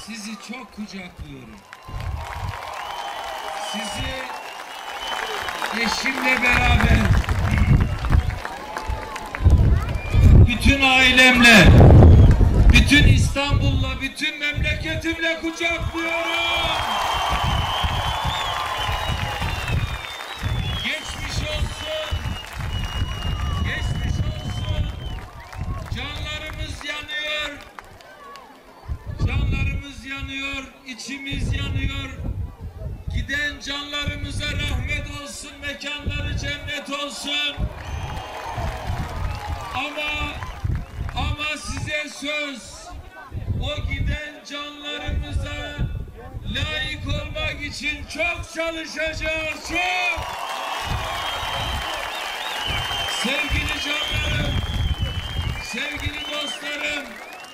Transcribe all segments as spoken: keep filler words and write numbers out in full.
sizi çok kucaklıyorum. Sizi eşimle beraber, bütün ailemle, bütün İstanbul'la, bütün memleketimle kucaklıyorum. Geçmiş olsun, geçmiş olsun. Canlarımız yanıyor, canlarımız yanıyor, içimiz yanıyor. Giden canlarımıza rahmet olsun, mekanları cennet olsun. Ama ama size söz, o giden canlarımıza layık olmak için çok çalışacağız, çok. Sevgili canlarım, sevgili dostlarım,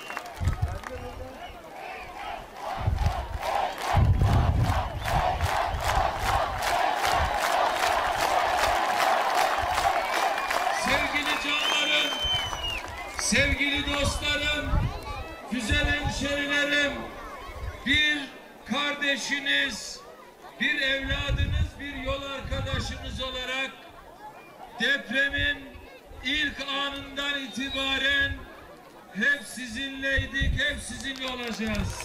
sevgili canlarım, sevgili dostlarım, güzel hemşerilerim, bir kardeşiniz, bir evladınız, bir yol arkadaşınız olarak depremin ilk anından itibaren hep sizinleydik, hep sizinle olacağız.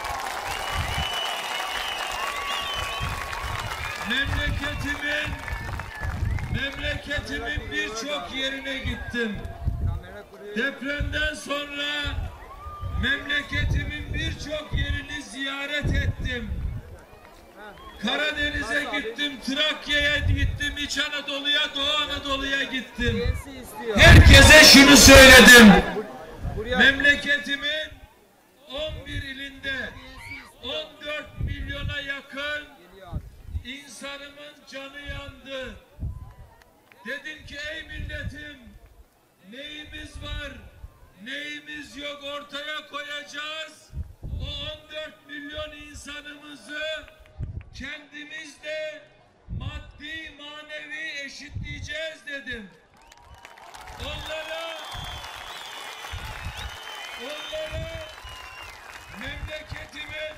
Memleketimin, memleketimin birçok yerine gittim. Depremden sonra memleketimin birçok yerini ziyaret ettim. Karadeniz'e gittim, Trakya'ya gittim, İç Anadolu'ya, Doğu Anadolu'ya gittim. Herkese şunu söyledim. Memleketimin on bir ilinde on dört milyona yakın insanımın canı yandı. Dedim ki ey milletim, neyimiz var, neyimiz yok ortaya koyacağız. O on dört milyon insanımızı kendimiz de maddi manevi eşitleyeceğiz dedim. Onlara onlara memleketimin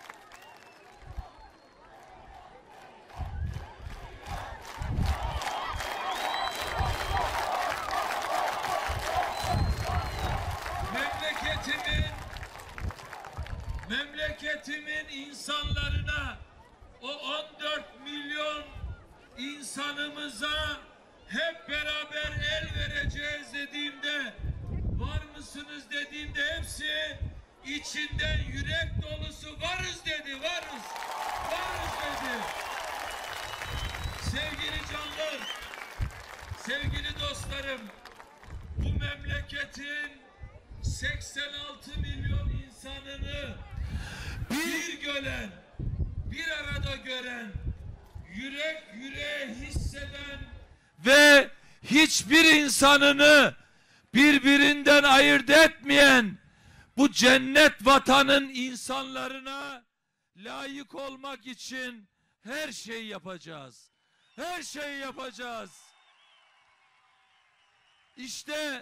memleketimin memleketimin insanlarına, o on dört milyon insanımıza hep beraber el vereceğiz dediğimde, var mısınız dediğimde hepsi içinden yürek dolusu varız dedi, varız, varız dedi. Sevgili canlar, sevgili dostlarım, bu memleketin seksen altı milyon insanını bir gören, bir arada gören, yürek yüreğe hisseden ve hiçbir insanını birbirinden ayırt etmeyen bu cennet vatanın insanlarına layık olmak için her şeyi yapacağız. Her şeyi yapacağız. İşte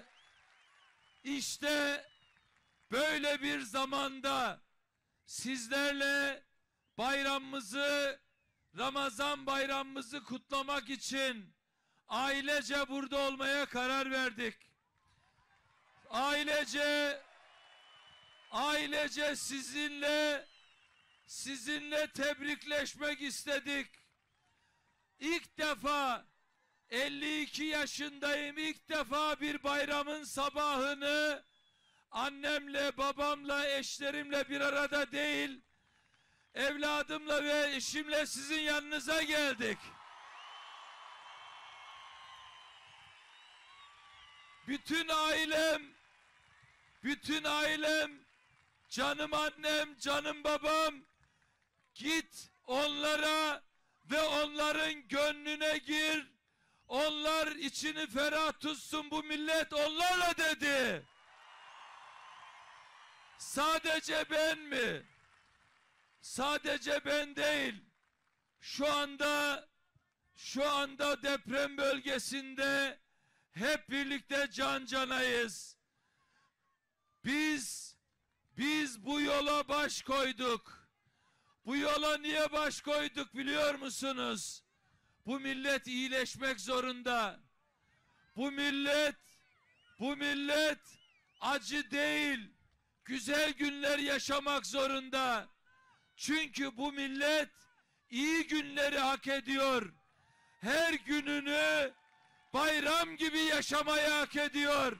işte böyle bir zamanda sizlerle bayramımızı, Ramazan bayramımızı kutlamak için ailece burada olmaya karar verdik. Ailece ailece sizinle sizinle tebrikleşmek istedik. İlk defa elli iki yaşındayım. İlk defa bir bayramın sabahını annemle, babamla, eşlerimle bir arada değil, evladımla ve eşimle sizin yanınıza geldik. Bütün ailem, bütün ailem, canım annem, canım babam, git onlara ve onların gönlüne gir, onlar içini ferah tutsun, bu millet onlarla dedi. Sadece ben mi? Sadece ben değil. Şu anda şu anda deprem bölgesinde hep birlikte can canayız. Biz Biz bu yola baş koyduk. Bu yola niye baş koyduk biliyor musunuz? Bu millet iyileşmek zorunda. Bu millet, bu millet acı değil, güzel günler yaşamak zorunda. Çünkü bu millet iyi günleri hak ediyor. Her gününü bayram gibi yaşamayı hak ediyor.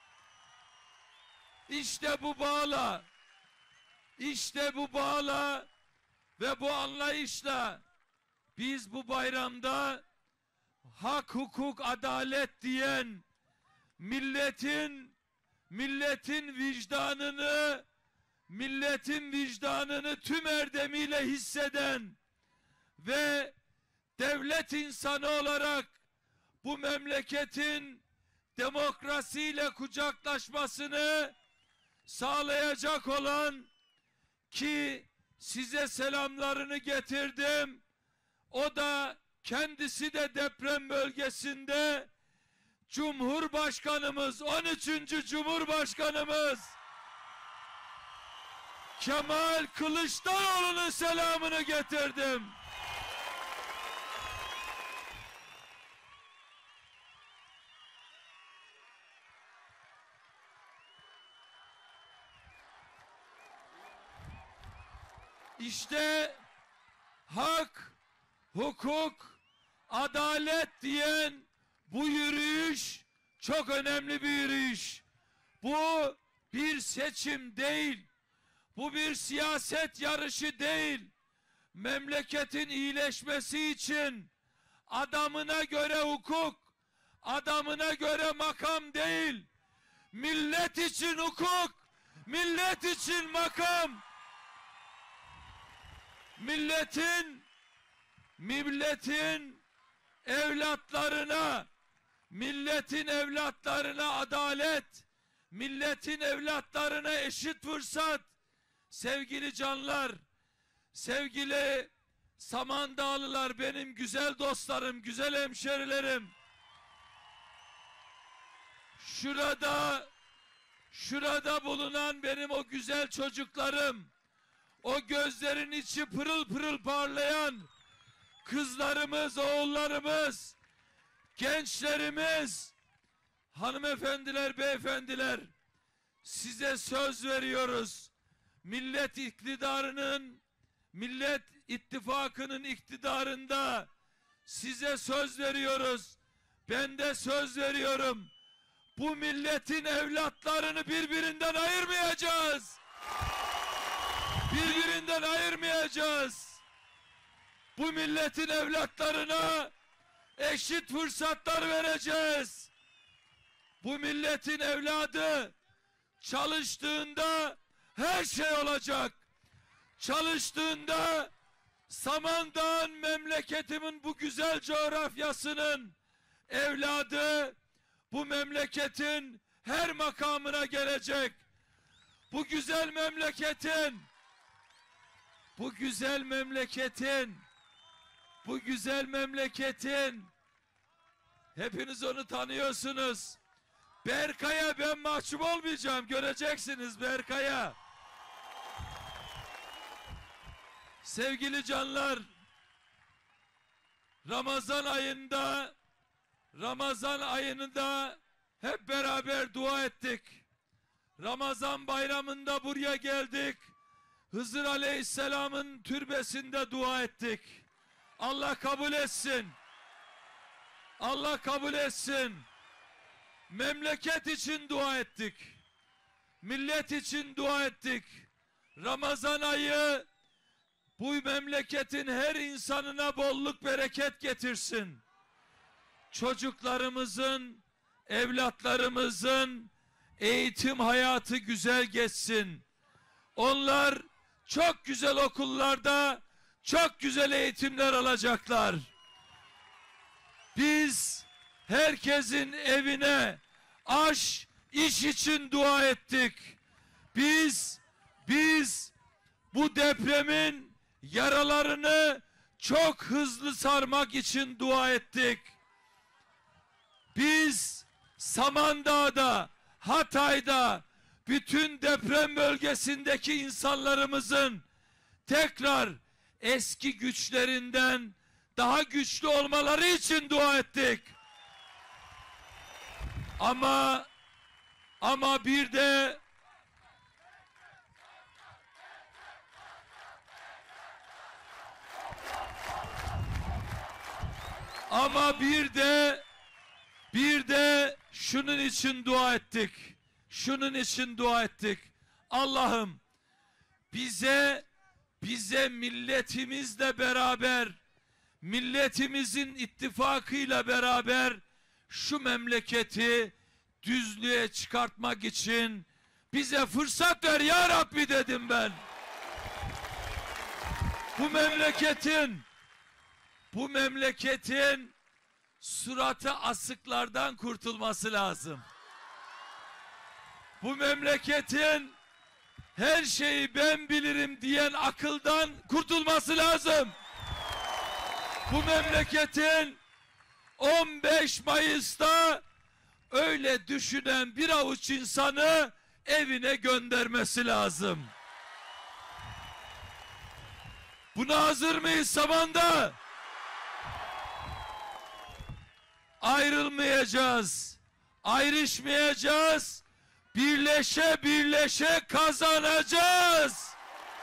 İşte bu bağla, işte bu bağla ve bu anlayışla biz bu bayramda hak, hukuk, adalet diyen milletin milletin vicdanını milletin vicdanını tüm erdemiyle hisseden ve devlet insanı olarak bu memleketin demokrasiyle kucaklaşmasını sağlayacak olan, ki size selamlarını getirdim, o da kendisi de deprem bölgesinde Cumhurbaşkanımız, on üçüncü Cumhurbaşkanımız Kemal Kılıçdaroğlu'nun selamını getirdim. İşte hak, hukuk, adalet diyen bu yürüyüş çok önemli bir yürüyüş. Bu bir seçim değil. Bu bir siyaset yarışı değil. Memleketin iyileşmesi için adamına göre hukuk, adamına göre makam değil. Millet için hukuk, millet için makam. Milletin, milletin evlatlarına, milletin evlatlarına adalet, milletin evlatlarına eşit fırsat. Sevgili canlar, sevgili Samandağlılar, benim güzel dostlarım, güzel hemşerilerim. Şurada, şurada bulunan benim o güzel çocuklarım, o gözlerin içi pırıl pırıl parlayan kızlarımız, oğullarımız, gençlerimiz, hanımefendiler, beyefendiler, size söz veriyoruz. Millet iktidarının, Millet İttifakı'nın iktidarında size söz veriyoruz. Ben de söz veriyorum. Bu milletin evlatlarını birbirinden ayırmayacağız. Birbirinden ayırmayacağız. Bu milletin evlatlarına eşit fırsatlar vereceğiz. Bu milletin evladı çalıştığında her şey olacak. Çalıştığında Samandağ'ın, memleketimin bu güzel coğrafyasının evladı bu memleketin her makamına gelecek. Bu güzel memleketin, bu güzel memleketin, bu güzel memleketin, hepiniz onu tanıyorsunuz. Berkay'a ben mahcup olmayacağım, göreceksiniz Berkay'a. Sevgili canlar, Ramazan ayında, Ramazan ayında hep beraber dua ettik. Ramazan bayramında buraya geldik. Hızır Aleyhisselam'ın türbesinde dua ettik. Allah kabul etsin. Allah kabul etsin. Memleket için dua ettik. Millet için dua ettik. Ramazan ayı bu memleketin her insanına bolluk bereket getirsin. Çocuklarımızın, evlatlarımızın eğitim hayatı güzel geçsin. Onlar çok güzel okullarda çok güzel eğitimler alacaklar. Biz herkesin evine aş, iş için dua ettik. Biz, biz bu depremin yaralarını çok hızlı sarmak için dua ettik. Biz Samandağ'da, Hatay'da bütün deprem bölgesindeki insanlarımızın tekrar eski güçlerinden daha güçlü olmaları için dua ettik. Ama ama bir de ama bir de bir de şunun için dua ettik. Şunun için dua ettik. Allah'ım bize bize milletimizle beraber, milletimizin ittifakıyla beraber şu memleketi düzlüğe çıkartmak için bize fırsat ver ya Rabbi dedim ben. Bu memleketin bu memleketin suratı asıklardan kurtulması lazım. Bu memleketin her şeyi ben bilirim diyen akıldan kurtulması lazım. Bu memleketin on beş Mayıs'ta öyle düşünen bir avuç insanı evine göndermesi lazım. Buna hazır mıyız Saman'da? Ayrılmayacağız, ayrışmayacağız, birleşe birleşe kazanacağız.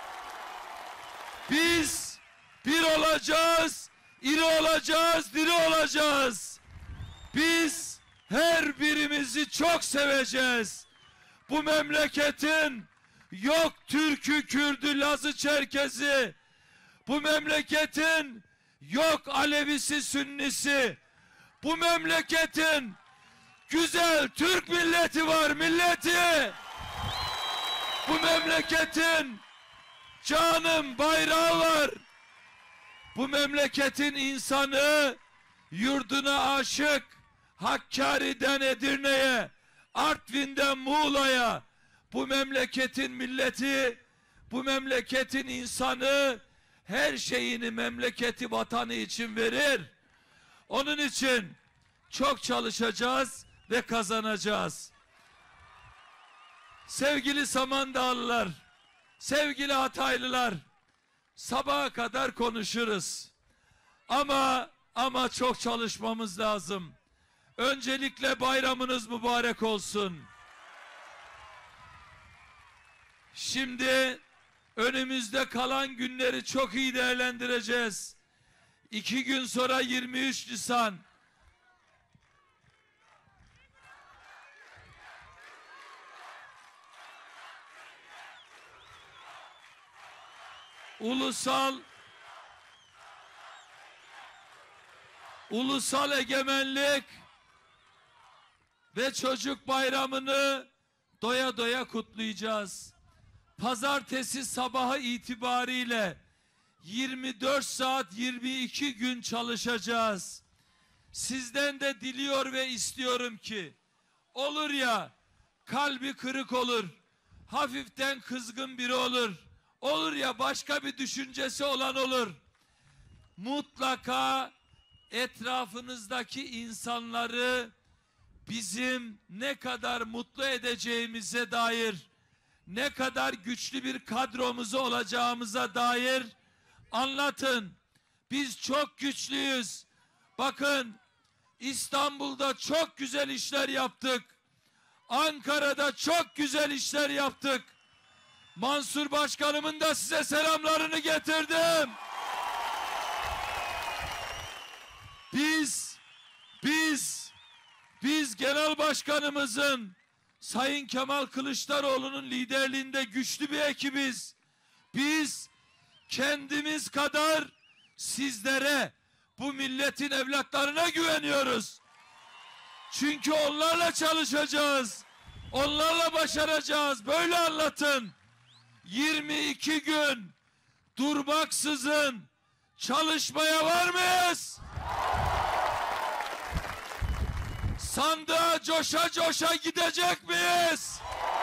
Biz bir olacağız, iri olacağız, diri olacağız. Biz her birimizi çok seveceğiz. Bu memleketin yok Türk'ü, Kürd'ü, Laz'ı, Çerkez'i, bu memleketin yok Alevisi, Sünnisi, bu memleketin güzel Türk milleti var, milleti. Bu memleketin canım bayrağı var. Bu memleketin insanı yurduna aşık, Hakkari'den Edirne'ye, Artvin'den Muğla'ya, bu memleketin milleti, bu memleketin insanı her şeyini memleketi, vatanı için verir. Onun için çok çalışacağız ve kazanacağız. Sevgili Samandağlılar, sevgili Hataylılar, sabaha kadar konuşuruz. Ama ama çok çalışmamız lazım. Öncelikle bayramınız mübarek olsun. Şimdi önümüzde kalan günleri çok iyi değerlendireceğiz. İki gün sonra yirmi üç Nisan. Ulusal Ulusal Egemenlik ve Çocuk Bayramı'nı doya doya kutlayacağız. Pazartesi sabahı itibariyle yirmi dört saat yirmi iki gün çalışacağız. Sizden de diliyor ve istiyorum ki, olur ya kalbi kırık olur, hafiften kızgın biri olur, olur ya başka bir düşüncesi olan olur. Mutlaka etrafınızdaki insanları bizim ne kadar mutlu edeceğimize dair, ne kadar güçlü bir kadromuz olacağımıza dair anlatın. Biz çok güçlüyüz. Bakın, İstanbul'da çok güzel işler yaptık. Ankara'da çok güzel işler yaptık. Mansur Başkanımın da size selamlarını getirdim. Biz, biz, biz Genel Başkanımızın, Sayın Kemal Kılıçdaroğlu'nun liderliğinde güçlü bir ekibiz. Biz kendimiz kadar sizlere, bu milletin evlatlarına güveniyoruz. Çünkü onlarla çalışacağız. Onlarla başaracağız. Böyle anlatın. yirmi iki gün durmaksızın çalışmaya var mıyız? Sandığa coşa coşa gidecek miyiz?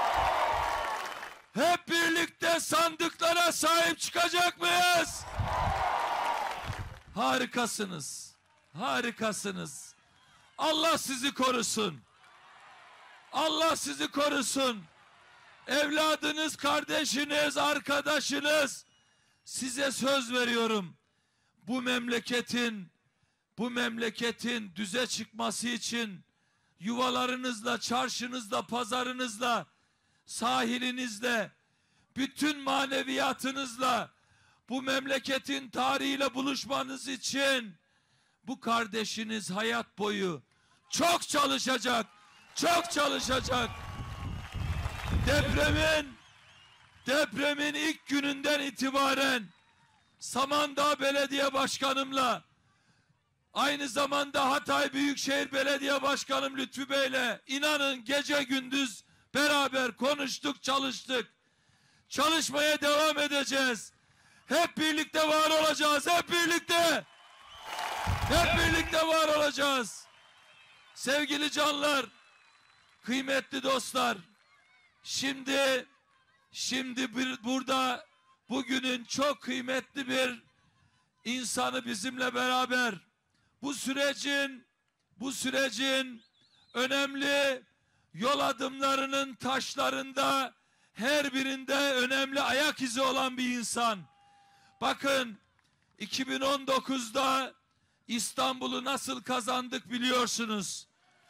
Hep birlikte sandıklara sahip çıkacak mıyız? Harikasınız. Harikasınız. Allah sizi korusun. Allah sizi korusun. evladınız, kardeşiniz, arkadaşınız. Size söz veriyorum. Bu memleketin, bu memleketin düze çıkması için yuvalarınızla, çarşınızla, pazarınızla, sahilinizle, bütün maneviyatınızla bu memleketin tarihiyle buluşmanız için bu kardeşiniz hayat boyu çok çalışacak, çok çalışacak. Depremin, depremin ilk gününden itibaren Samandağ Belediye Başkanımla, aynı zamanda Hatay Büyükşehir Belediye Başkanım Lütfü Bey'le inanın gece gündüz beraber konuştuk, çalıştık. Çalışmaya devam edeceğiz. Hep birlikte var olacağız. Hep birlikte. Hep birlikte var olacağız. Sevgili canlar, kıymetli dostlar, şimdi şimdi bir, burada bugünün çok kıymetli bir insanı bizimle beraber bu sürecin bu sürecin önemli yol adımlarının taşlarında her birinde önemli ayak izi olan bir insan. Bakın, iki bin on dokuzda İstanbul'u nasıl kazandık biliyorsunuz.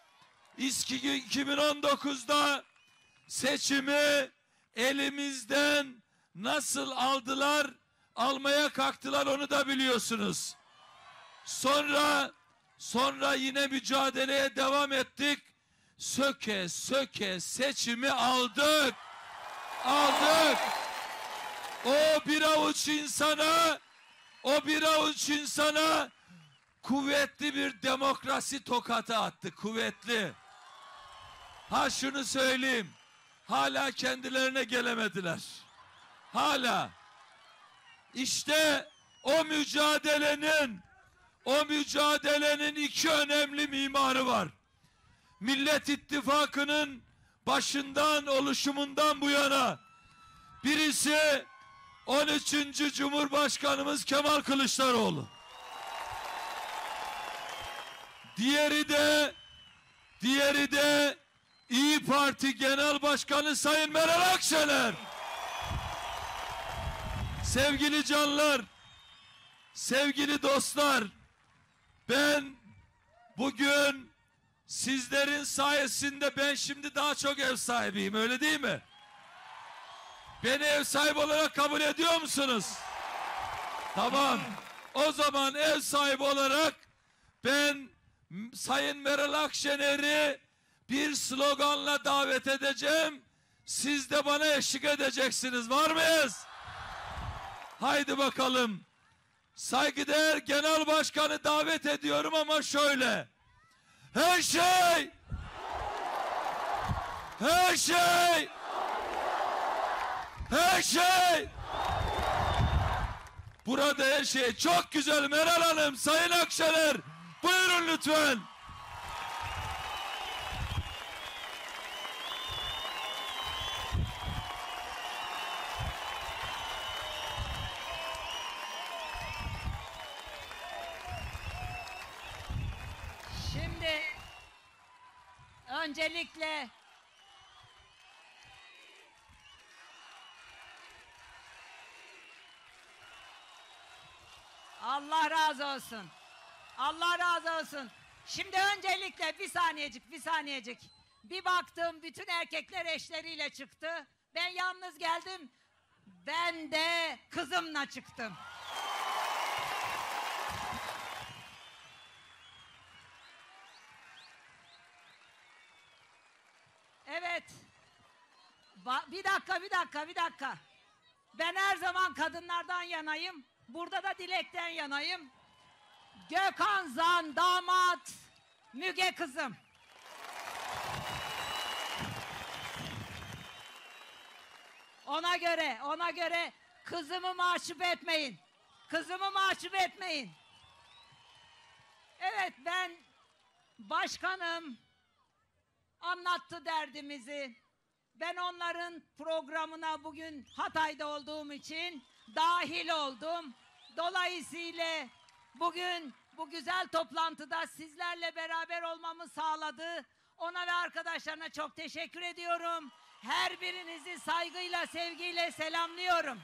iki bin on dokuzda seçimi elimizden nasıl aldılar, almaya kalktılar, onu da biliyorsunuz. Sonra sonra yine mücadeleye devam ettik. Söke söke seçimi aldık. Aldık. O bir avuç insana, o bir avuç insana kuvvetli bir demokrasi tokatı attı. Kuvvetli. Ha şunu söyleyeyim. Hala kendilerine gelemediler. Hala. İşte o mücadelenin, o mücadelenin iki önemli mimarı var. Millet İttifakı'nın başından, oluşumundan bu yana birisi on üçüncü Cumhurbaşkanımız Kemal Kılıçdaroğlu. Diğeri de diğeri de İyi Parti Genel Başkanı Sayın Meral Akşener. Sevgili canlar, sevgili dostlar, ben bugün sizlerin sayesinde ben şimdi daha çok ev sahibiyim, öyle değil mi? Beni ev sahibi olarak kabul ediyor musunuz? Tamam. O zaman ev sahibi olarak ben Sayın Meral Akşener'i bir sloganla davet edeceğim. Siz de bana eşlik edeceksiniz. Var mıyız? Haydi bakalım. Saygıdeğer Genel Başkanı davet ediyorum ama şöyle. Her şey Her şey Her şey Burada her şey çok güzel. Meral Hanım, Sayın Akşener, buyurun lütfen. Şimdi öncelikle Allah razı olsun. Allah razı olsun. Şimdi öncelikle bir saniyecik, bir saniyecik. Bir baktım bütün erkekler eşleriyle çıktı. Ben yalnız geldim. Ben de kızımla çıktım. Evet. Ba bir dakika, bir dakika, bir dakika. Ben her zaman kadınlardan yanayım. Burada da Dilek'ten yanayım. Gökhan Zan, damat, Müge kızım. Ona göre, ona göre kızımı mahcup etmeyin. Kızımı mahcup etmeyin. Evet, ben başkanım anlattı derdimizi. Ben onların programına bugün Hatay'da olduğum için dahil oldum. Dolayısıyla bugün bu güzel toplantıda sizlerle beraber olmamı sağladı. Ona ve arkadaşlarına çok teşekkür ediyorum. Her birinizi saygıyla, sevgiyle selamlıyorum.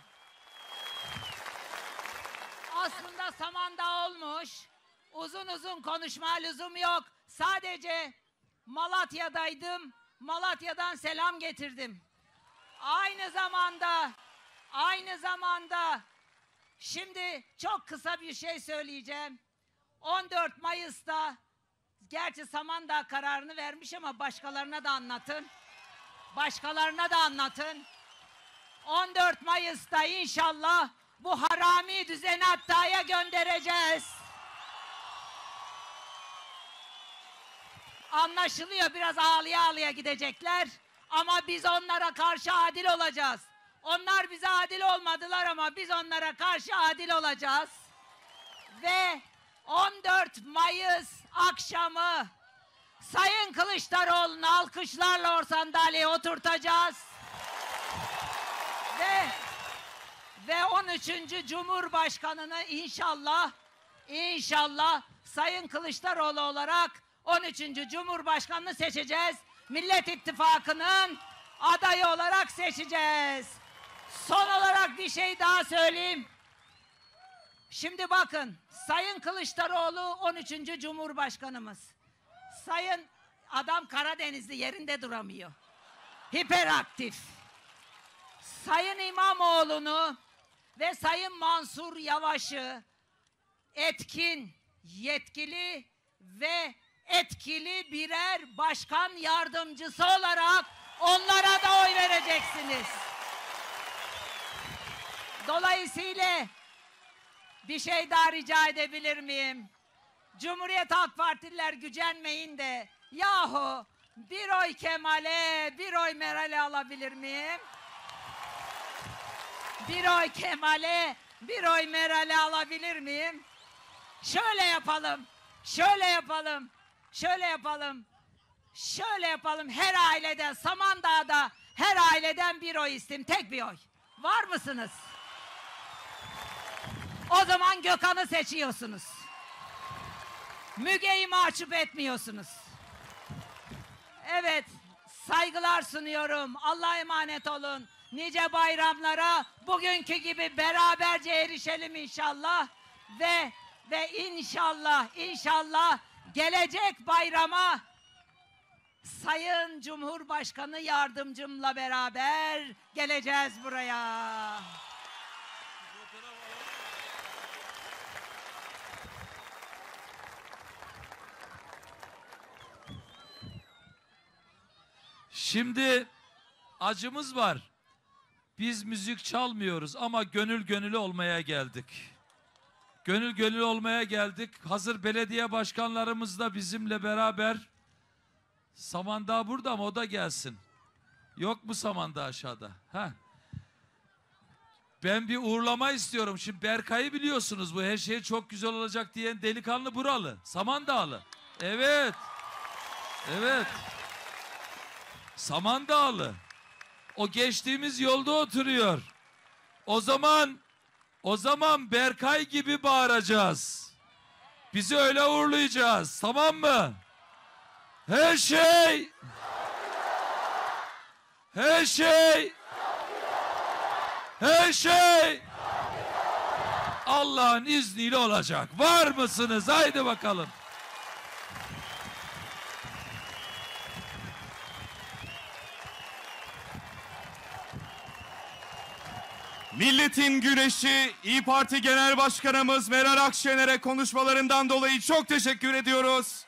Aslında Samandağ olmuş. Uzun uzun konuşma lüzum yok. Sadece Malatya'daydım. Malatya'dan selam getirdim. Aynı zamanda, aynı zamanda şimdi çok kısa bir şey söyleyeceğim. on dört Mayıs'ta, gerçi Samandağ kararını vermiş ama başkalarına da anlatın. Başkalarına da anlatın. on dört Mayıs'ta inşallah bu harami düzeni Hatta'ya göndereceğiz. Anlaşılıyor, biraz ağlıya ağlıya gidecekler. Ama biz onlara karşı adil olacağız. Onlar bize adil olmadılar ama biz onlara karşı adil olacağız. Ve on dört Mayıs akşamı Sayın Kılıçdaroğlu'nu alkışlarla o sandalyeye oturtacağız. Ve ve on üçüncü Cumhurbaşkanı'nı inşallah inşallah Sayın Kılıçdaroğlu olarak on üçüncü Cumhurbaşkanı'nı seçeceğiz. Millet İttifakı'nın adayı olarak seçeceğiz. Son olarak bir şey daha söyleyeyim. Şimdi bakın, Sayın Kılıçdaroğlu on üçüncü Cumhurbaşkanımız. Sayın adam Karadenizli, yerinde duramıyor. Hiperaktif. Sayın İmamoğlu'nu ve Sayın Mansur Yavaş'ı etkin, yetkili ve etkili birer başkan yardımcısı olarak onlara da oy vereceksiniz. Dolayısıyla bir şey daha rica edebilir miyim? Cumhuriyet Halk Partililer gücenmeyin de yahu bir oy Kemal'e, bir oy Meral'e alabilir miyim? Bir oy Kemal'e, bir oy Meral'e alabilir miyim? Şöyle yapalım, şöyle yapalım, şöyle yapalım, şöyle yapalım. Her aileden, Samandağ'da her aileden bir oy isteyeyim, tek bir oy. Var mısınız? O zaman Gökhan'ı seçiyorsunuz. Müge'yi mahcup etmiyorsunuz. Evet, saygılar sunuyorum. Allah'a emanet olun. Nice bayramlara bugünkü gibi beraberce erişelim inşallah. Ve ve inşallah, inşallah gelecek bayrama Sayın Cumhurbaşkanı yardımcımla beraber geleceğiz buraya. Şimdi acımız var. Biz müzik çalmıyoruz ama gönül gönüllü olmaya geldik. Gönül gönüllü olmaya geldik. Hazır belediye başkanlarımız da bizimle beraber. Samandağ burada mı? O da gelsin. Yok mu Samandağ aşağıda? Heh. Ben bir uğurlama istiyorum. Şimdi Berkay'ı biliyorsunuz, bu her şey çok güzel olacak diyen delikanlı buralı. Samandağlı. Evet. Evet. Samandağlı. O geçtiğimiz yolda oturuyor. O zaman o zaman Berkay gibi bağıracağız. Bizi öyle uğurlayacağız. Tamam mı? Her şey Her şey Her şey Allah'ın izniyle olacak. Var mısınız? Haydi bakalım. Milletin güreşi İYİ Parti Genel Başkanımız Meral Akşener'e konuşmalarından dolayı çok teşekkür ediyoruz.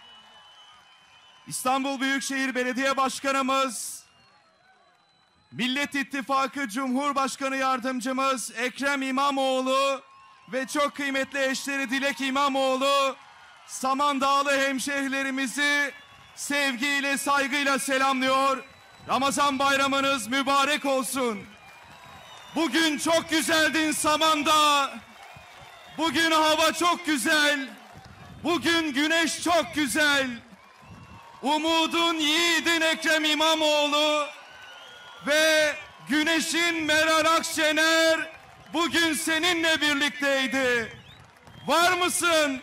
İstanbul Büyükşehir Belediye Başkanımız, Millet İttifakı Cumhurbaşkanı Yardımcımız Ekrem İmamoğlu ve çok kıymetli eşleri Dilek İmamoğlu, Samandağlı hemşehrilerimizi sevgiyle, saygıyla selamlıyor. Ramazan bayramınız mübarek olsun. Bugün çok güzeldin Samandağ. Bugün hava çok güzel. Bugün güneş çok güzel. Umudun yiğidin Ekrem İmamoğlu ve güneşin Meral Akşener bugün seninle birlikteydi. Var mısın?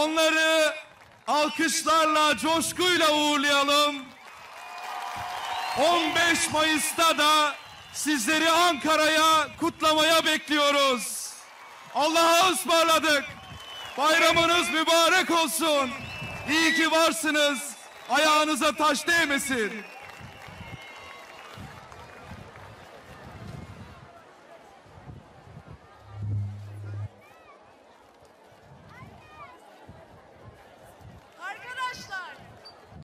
Onları alkışlarla, coşkuyla uğurlayalım. on beş Mayıs'ta da sizleri Ankara'ya kutlamaya bekliyoruz. Allah'a ısmarladık. Bayramınız mübarek olsun. İyi ki varsınız. Ayağınıza taş değmesin.